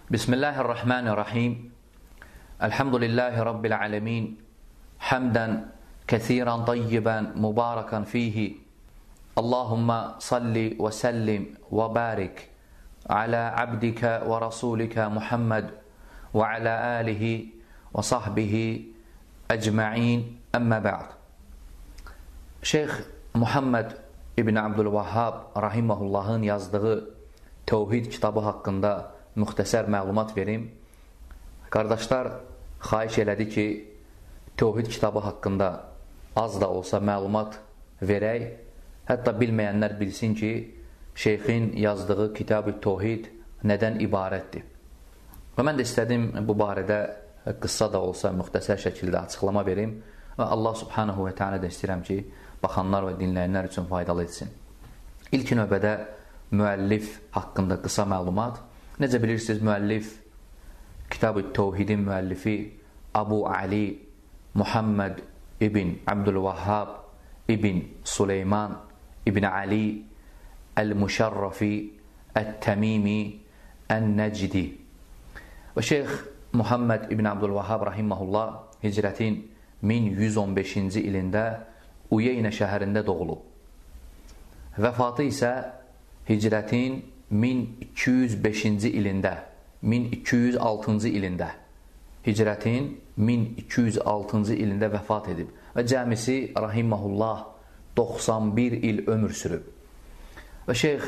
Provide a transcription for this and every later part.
Bismillahirrahmanirrahim. Elhamdülillahi Rabbil alemin. Hamdan kesiran tayyiban mubarakan fihi. Allahumma salli ve sellim ve barik ala abdika ve rasulika Muhammed ve ala alihi ve sahbihi ecma'in, amma ba'd. Şeyh Muhammed İbn Abdülvahhab rahimahullahın yazdığı Tevhid kitabı haqqında müxtəsər məlumat verim. Qardaşlar xahiş elədi ki, Tevhid kitabı haqqında az da olsa məlumat verək. Hətta bilməyənlər bilsin ki, şeyxin yazdığı Kitab-ı Tevhid nədən ibarətdir. Və mən də istədim bu barədə qıssa da olsa müxtəsər şəkildə açıqlama verim. Və Allah subhanahu və teala da istəyirəm ki, baxanlar və dinləyənlər üçün faydalı etsin. İlk növbədə müəllif haqqında qısa məlumat. Necə bilirsiniz, müəllif Kitab-ı Tevhidin müəllifi Abu Ali Muhammed İbn Abdülvahhab İbn Süleyman İbn Ali El-Müşərrafi El-Təmimi El-Nəcdi. Və Şeyx Muhammed İbn Abdülvahhab rahimahullah hicrətin 1115-ci ilində Uyeynə şəhərində doğulub. Vəfatı isə hicrətin 1205-ci ilində, 1206-cı ilində, hicrətin 1206-cı ilində vəfat edib. Və cəmisi rahimahullah 91 il ömür sürüb. Və şeyx,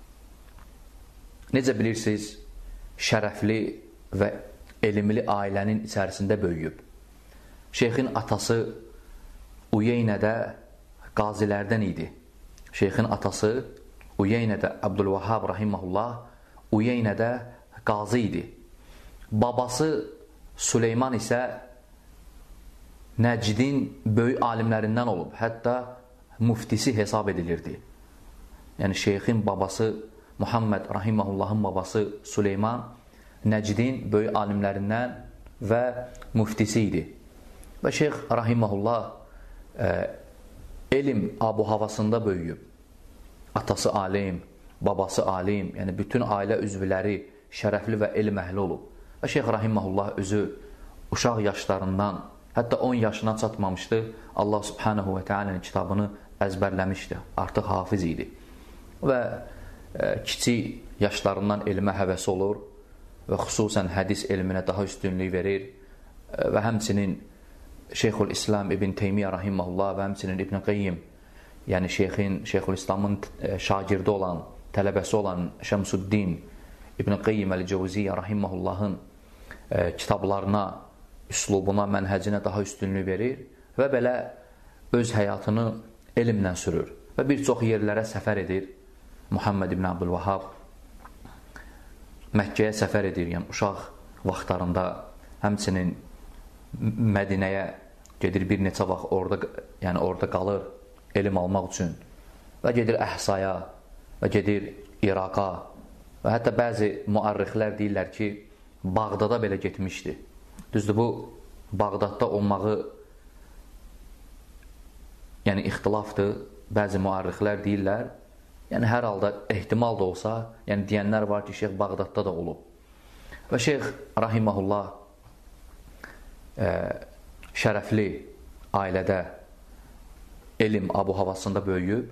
necə bilirsiniz, şərəfli və elmli ailənin içərisində böyüyüb. Şeyxin atası Uyeynədə qazilərdən idi. Şeyxin atası Uyeynədə Abdülvahhab rahimahullah Uyeynədə qazı idi. Babası Süleyman isə Nəcdin böyük alimlərindən olub. Hətta muftisi hesab edilirdi. Yəni şeyxin babası Muhammed rahimahullahın babası Süleyman Nəcdin böyük alimlərindən və muftisi idi. Və şeyx rahimahullah elm abu-havasında böyüyüb. Atası alim, babası alim, yəni bütün ailə üzvləri şərəfli və elm əhli olub. Və şeyx rahimahullah özü uşaq yaşlarından, hətta 10 yaşına çatmamışdı, Allah subhanahu və teala'nın kitabını əzbərləmişdi, artıq hafiz idi. Və kiçik yaşlarından elmə həvəsi olur və xüsusən hədis elminə daha üstünlük verir və həmçinin Şeyxülislam İbn Teymiyyə rahimahullah və həmçinin İbn Qayyim, yəni Şeyxülislamın şagirdi olan, tələbəsi olan Şəmsuddin İbn Qayyim Əl-Cəvziyyə rahimahullahın kitablarına, üslubuna, mənhəcinə daha üstünlük verir və belə öz həyatını elmlə sürür və bir çox yerlərə səfər edir. Muhammed İbn Abdülvahhab Məkkəyə səfər edir, yəni uşaq vaxtlarında, həmçinin Mədinəyə gedir, bir neçə vaxt orada qalır elm almaq üçün və gedir Əhsaya və gedir İraqa və hətta bəzi müarrixlər deyirlər ki, Bağdada belə getmişdi. Düzdür, bu Bağdadda olmağı yəni ixtilafdır, bəzi müarrixlər deyirlər, yəni hər halda ehtimal da olsa, yəni deyənlər var ki, şeyx Bağdadda da olub. Və şeyx rahimahullah şərəfli ailədə elm abu-havasında böyüyüb.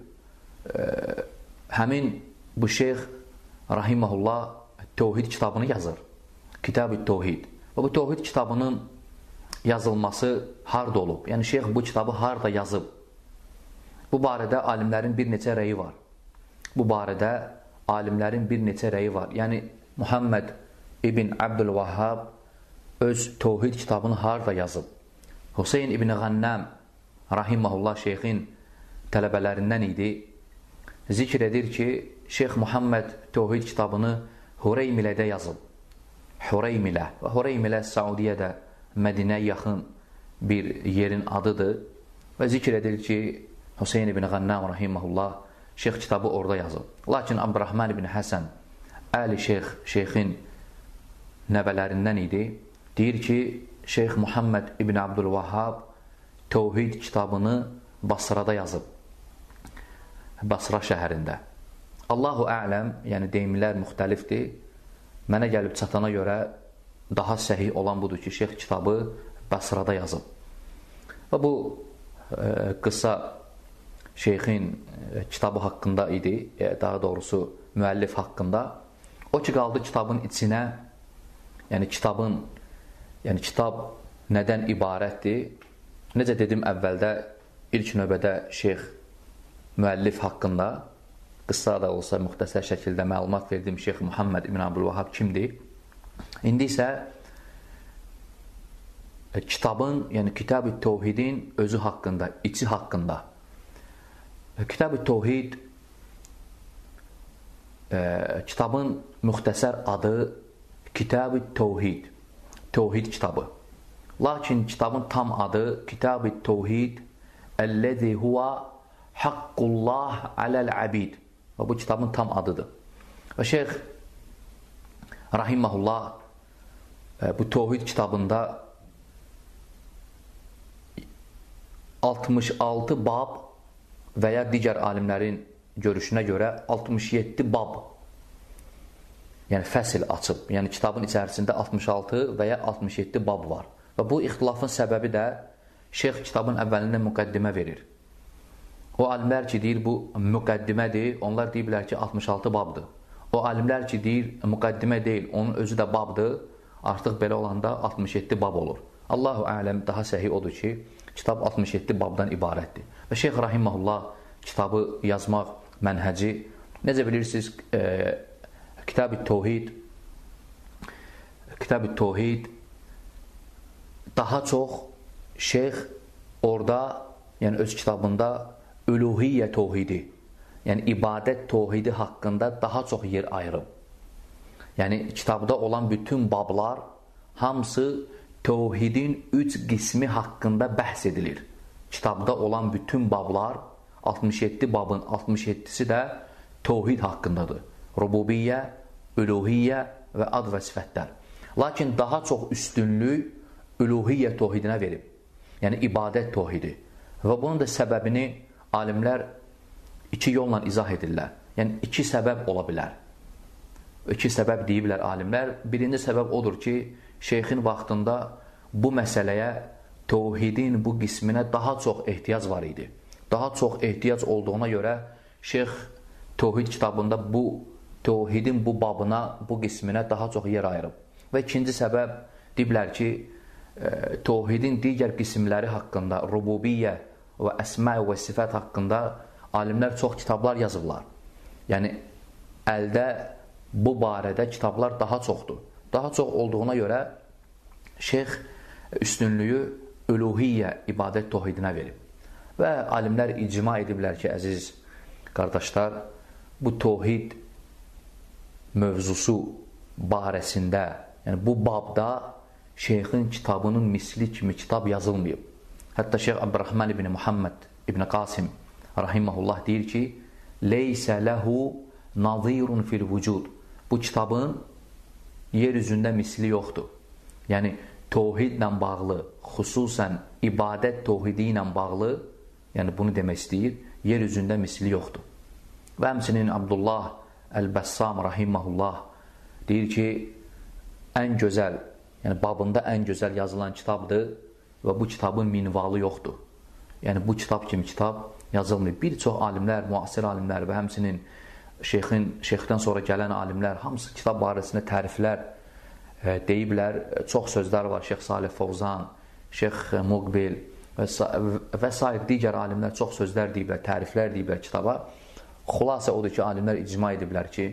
Həmin bu şeyx rahimahullah Tevhid kitabını yazır. Kitab-ı Tevhid. Və bu Tevhid kitabının yazılması harda olub? Yəni şeyx bu kitabı harda yazıb? Bu barədə alimlərin bir neçə rəyi var. Bu barədə alimlərin bir neçə rəyi var. Yəni Muhammed İbn Abdülvahhab öz Tevhid kitabını harda yazıb? Hüseyn İbn Qannam rahimahullah şeyxin tələbələrindən idi. Zikr edir ki, Şeyx Muhammed Tevhid kitabını Hureymilədə yazıb. Hureymilə. Və Hureymilə Saudiyyədə Mədinəyə yaxın bir yerin adıdır. Və zikr edir ki, Hüseyn İbn Qannam rahimahullah şeyx kitabı orada yazıb. Lakin Abdurrahman İbn Həsən Əli şeyxin nəvələrindən idi. Deyir ki, Şeyx Muhammed İbn Abdülvahhab Tevhid kitabını Basrada yazıb. Basra şəhərində. Allahu ələm, yəni deyimlər müxtəlifdir. mənə gəlib çatana görə daha səhih olan budur ki, şeyx kitabı Basrada yazıb. Və bu qısa şeyxin kitabı haqqında idi, daha doğrusu müəllif haqqında. O ki, qaldı kitabın içinə, yəni kitab nədən ibarətdir? Necə dedim əvvəldə, ilk növbədə şeyx müəllif haqqında qısa da olsa müxtəsər şəkildə məlumat verdim. Şeyx Muhammed ibn Abdülvahhab kimdir? İndi isə kitabın, yəni Kitab-ı Təvhidin özü haqqında, içi haqqında. Kitab-ı Təvhid kitabın müxtəsər adı Kitab-ı Təvhid, Təvhid kitabı. Lakin kitabın tam adı Kitab-ı Təvhid Əlləzi huvə Haqqullah aləl-abid. Və bu kitabın tam adıdır. Və şeyx rahiməhullah bu Təvhid kitabında 66 bab və ya digər alimlərin görüşünə görə 67 bab, yəni fəsil açıb. Yəni kitabın içərisində 66 və ya 67 bab var. Və bu ixtilafın səbəbi də şeyx kitabın əvvəlində müqəddimə verir. O alimlər ki, deyir bu müqəddimədir, onlar deyirlər ki 66 babdır. O alimlər ki, deyir müqəddimə deyil, onun özü də babdır, artıq belə olanda 67 bab olur. Allahu ələm, daha səhih odur ki, kitab 67 babdan ibarətdir. Və şeyx rahiməhullah kitabı yazmaq mənhəci, necə bilirsiniz, Kitab-ı Təvhid daha çox şeyx orada, yəni öz kitabında uluhiyyə təvhidi, yəni ibadət təvhidi haqqında daha çox yer ayırıb. Yəni kitabda olan bütün bablar hamısı təvhidin 3 qismi haqqında bəhs edilir. Kitabda olan bütün bablar, 67 babın 67'si də təvhid haqqındadır. Rububiyyə, uluhiyyə və ad və sifətlər. Lakin daha çox üstünlük uluhiyyə təvhidinə verib. Yəni ibadət təvhidi. Və bunun da səbəbini alimlər 2 yolla izah edirlər. Yəni 2 səbəb ola bilər. 2 səbəb deyiblər alimlər. Birinci səbəb odur ki, şeyxin vaxtında bu məsələyə, təvhidin bu qisminə daha çox ehtiyac var idi. Daha çox ehtiyac olduğuna görə şeyx təvhid kitabında bu təvhidin bu babına, bu qisminə daha çox yer ayırıb. Və ikinci səbəb deyiblər ki, təvhidin digər qismləri haqqında, rububiyyə və əsmə və sifət haqqında alimlər çox kitablar yazıblar. Yəni əldə bu barədə kitablar daha çoxdur. Daha çox olduğuna görə şeyx üstünlüyü uluhiyyə, ibadət təvhidinə verib. Və alimlər icma ediblər ki, əziz qardaşlar, bu təvhid mövzusu barəsində, yəni bu babda şeyxin kitabının misli kimi kitab yazılmayıb. Hətta Şeyx Abdurrahman ibn Muhammed ibn Qasim rahiməhullah deyir ki, leysə ləhu nazirun fil vücud. Bu kitabın yer üzündə misli yoxdur. Yəni təvhidlə bağlı, xüsusən ibadət təvhidi ilə bağlı, yəni bunu demək istəyir, yer üzündə misli yoxdur. Və həmçinin Abdullah Əl-Bəssam rahiməhullah deyir ki, ən gözəl, yəni babında ən gözəl yazılan kitabdır və bu kitabın minvalı yoxdur. Yəni bu kitab kimi kitab yazılmayıb. Bir çox alimlər, müasir alimlər və həmçinin şeyxdən sonra gələn alimlər hamısı kitab barəsində təriflər deyiblər. Çox sözlər var. Şeyx Salih Fovzan, Şeyx Muqbil və s. digər alimlər çox sözlər deyiblər, təriflər deyiblər kitaba. Xülasə odur ki, alimlər icma ediblər ki,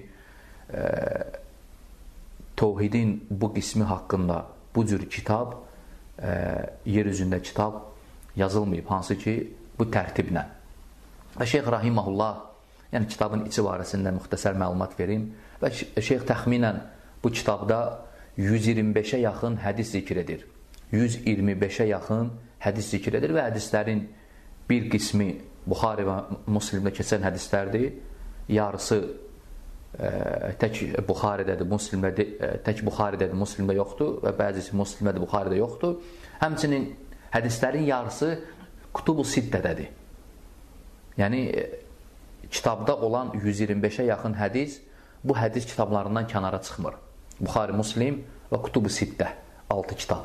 təvhidin bu qismi haqqında bu cür kitab, yer üzündə kitab yazılmayıb, hansı ki, bu tərtiblə. Və Şeyx Rahiməhullah, yəni kitabın içi barəsində müxtəsər məlumat verim və şeyx təxminən bu kitabda 125-ə yaxın hədis zikr edir. 125-ə yaxın hədis zikr edir və hədislərin bir qismi Buxari və Müslimdə keçən hədislərdir. Yarısı tək Buxaridədir, tək Buxaridədir, Müslimdə yoxdur və bəzisi Müslimdə, Buxaridə yoxdur. Həmçinin hədislərin yarısı Kutubu Siddədədir. Yəni kitabda olan 125-ə yaxın hədis bu hədis kitablarından kənara çıxmır. Buxari, Muslim və Kutubu Sittə, 6 kitab.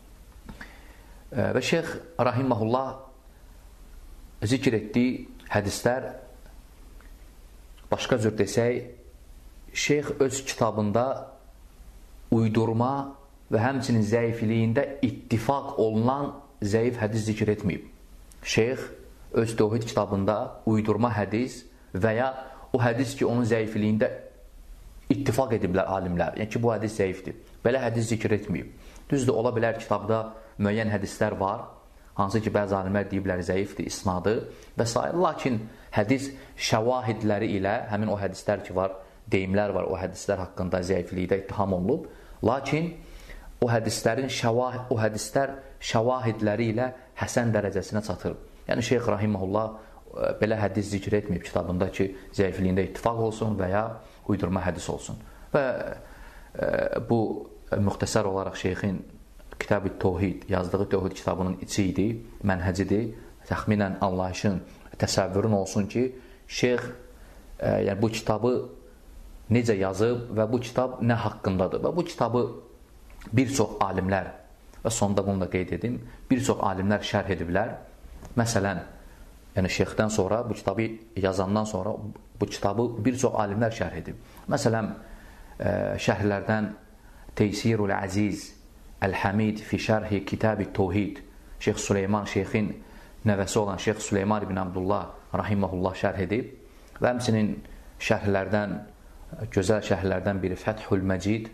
Və Şeyx Rahiməhullah zikr etdiyi hədislər, başqa cür desək, Şeyx öz kitabında uydurma və həmçinin zəifliyində ittifaq olunan zəif hədis zikr etməyib. Şeyx öz Tövhid kitabında uydurma hədis və ya o hədis ki, onun zəifliyində ittifaq ediblər alimlər, yəni ki, bu hədis zəifdir. Belə hədis zikr etməyib. Düzdür, ola bilər kitabda müəyyən hədislər var, hansı ki, bəzi alimlər deyiblər zəifdir, isnadı və s. Lakin hədis şəvahidləri ilə, həmin o hədislər ki var, deyimlər var, o hədislər haqqında zəiflikdə ittiham olunub. Lakin o hədislər şəvahidləri ilə həsən dərəcəsinə çatır. Yəni, Şeyx Rahiməhullah belə hədis zikr etməyib kitabında ki, zəifliyində ittifaq olsun və ya uydurma hədis olsun. Və bu müxtəsər olaraq Şeyxin Kitab-ı Tövhid, yazdığı Tövhid kitabının içi idi, mənhəcidir. Təxminən anlayışın, təsəvvürün olsun ki, Şeyx yəni bu kitabı necə yazıb və bu kitab nə haqqındadır. Və bu kitabı bir çox alimlər, və sonda bunu da qeyd edim, bir çox alimlər şərh ediblər. Məsələn, yəni Şeyxdən sonra, bu kitabı yazandan sonra bu kitabı bir çox alimlər şərh edib. Məsələn, şərhlərdən Teysirul Əziz Əl-Həmid fi şərhi Kitab-ı Tövhid, Şeyx Süleyman, Şeyxin nəvəsi olan Şeyx Süleyman ibn Abdullah Rahiməhullah şərh edib və həmçinin şərhlərdən, gözəl şərhlərdən biri Fəthül Məcid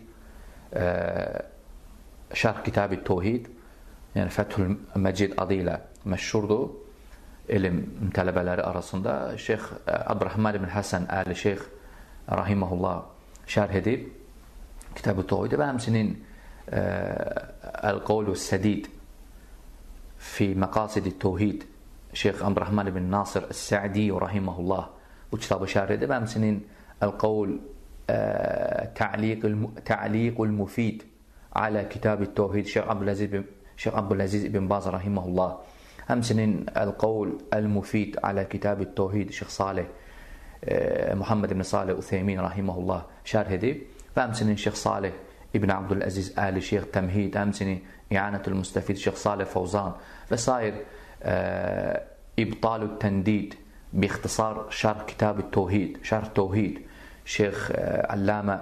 şərh Kitab-ı Tövhid, yəni Fəthül Məcid adı ilə məşhurdur elm tələbələri arasında. Şeyx Abdurrahman ibn Həsən Əli Şeyx Rahiməhullah şərh edib Kitab-ı Tövhid və həmçinin Əl-Qavlu Sədid fi Məqasid-i Tövhid Şeyx Abdurrahman ibn Nasir Əs-Sə'di Rahiməhullah bu kitabı şərh edib. Həmçinin Əl-Qavl Ta'liqul Mufid alə Kitab-ı Tövhid Şeyx Abdüləziz ibn Baz Rahiməhullah. Həmçinin Əl-Qavl Əl-Mufid alə Kitab-ı Tövhid Şeyx Salih Muhammed ibn Salih Utheymin Rahiməhullah şərh edib. Və həmçinin Şeyx Salih ibn Abdüləziz Əli Şeyx Təmhid, həmçinin İanətül Müstəfid Şeyx Salih Fəvzan və s. İbtalü Təndid bixtisar şərh Kitab-ı Tövhid, şərh Tövhid Şeyx Allamə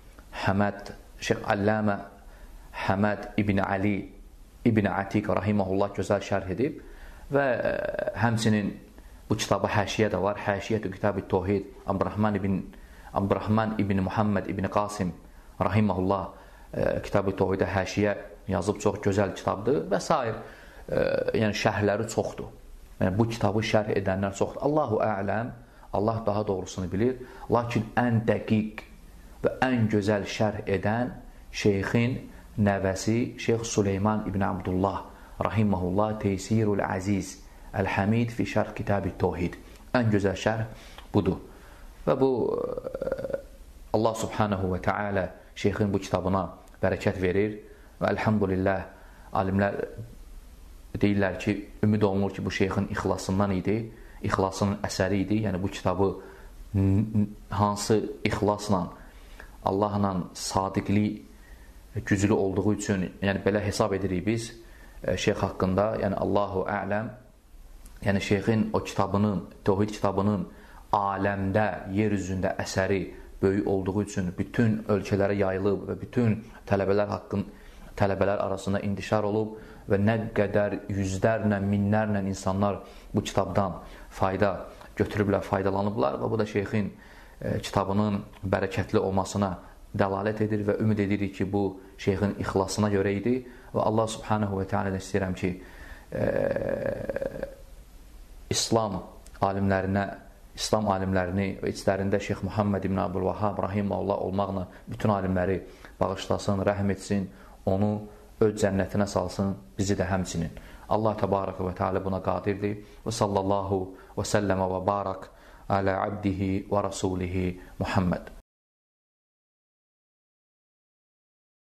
Həməd ibn Ali İbn Atiq Rahiməhullah gözəl şərh edib və həmçinin bu kitabı həşiyə də var. Həşiyyətü Kitab-ı Tövhid Abdurrahman ibn Muhammed ibn Qasim Rahiməhullah Kitab-ı Tövhidə həşiyə yazıb, çox gözəl kitabdır və s. Yəni şərhləri çoxdur. Yəni bu kitabı şərh edənlər çoxdur. Allahu ələm, Allah daha doğrusunu bilir. Lakin ən dəqiq və ən gözəl şərh edən Şeyxin nəvəsi Şeyx Süleyman ibn Abdullah Rahiməhullah Teysirul Əziz Əl-Həmid fi şərh Kitab-ı Tövhid. Ən gözəl şərh budur. Və bu Allah subhanahu və teala Şeyxin bu kitabına bərəkət verir və elhamdülillah alimlər deyirlər ki, ümid olunur ki, bu Şeyxin ixlasından idi, ixlasının əsəri idi. Yəni bu kitabı hansı ixlasla, Allahla sadiqlik güclü olduğu üçün, yəni belə hesab edirik biz Şeyx haqqında, yəni Allahu ələm, yəni Şeyxin o kitabının, Tövhid kitabının aləmdə, yer üzündə əsəri böyük olduğu üçün bütün ölkələrə yayılıb və bütün tələbələr arasında intişar olub və nə qədər yüzlərlə, minlərlə insanlar bu kitabdan fayda götürüblər, faydalanıblar və bu da Şeyxin kitabının bərəkətli olmasına dəlalət edir və ümid edirik ki, bu Şeyxin ixlasına görə idi və Allah subhanahu və teala istəyirəm ki, İslam alimlərini və içlərində Şeyx Muhammed ibn Abdülvahhab Rahiməhullah olmaqla bütün alimləri bağışlasın, rəhm etsin, onu öz cənnətinə salsın, bizi də həmçinin. Allah təbarək və teala buna qadirdir. Və sallallahu və səlləmə və barak alə abdihi və rasulihi Muhammed.